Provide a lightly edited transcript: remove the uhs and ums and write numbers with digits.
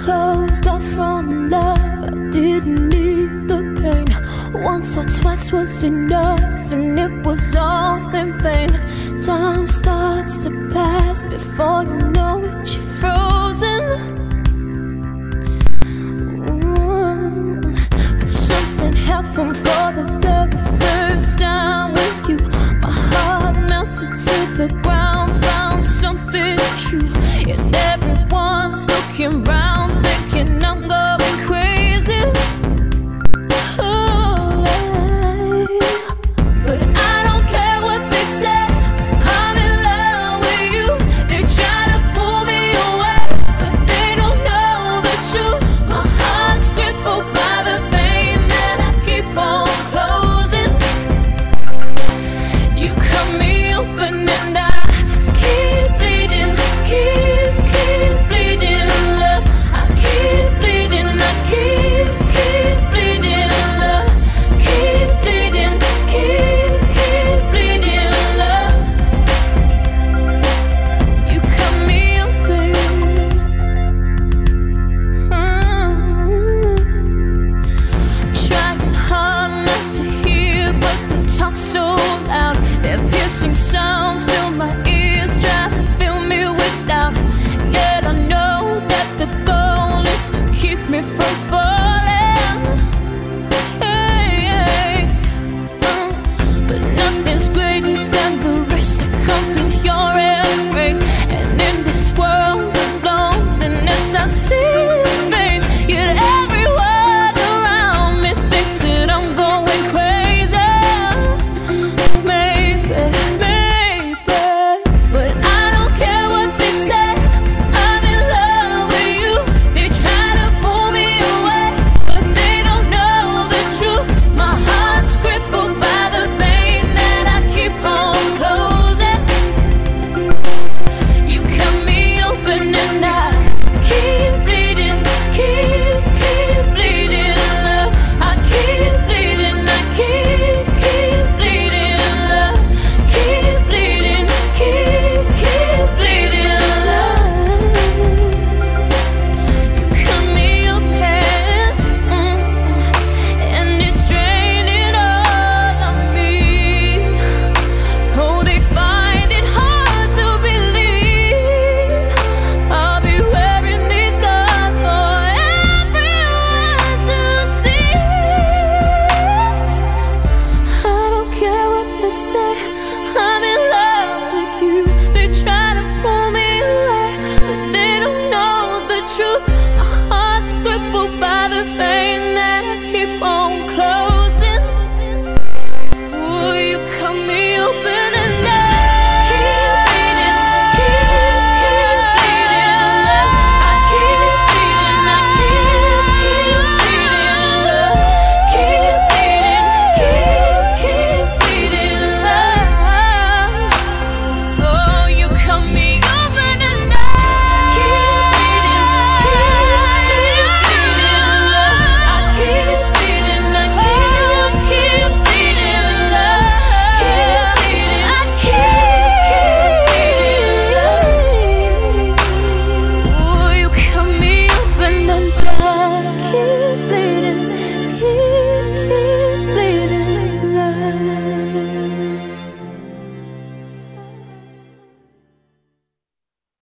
closed off from love. I didn't need the pain. Once or twice was enough, and it was all in vain. Time starts to pass before you know it, you're frozen. But something happened for the very first time with you. My heart melted to the ground, found something true, and everyone's looking round.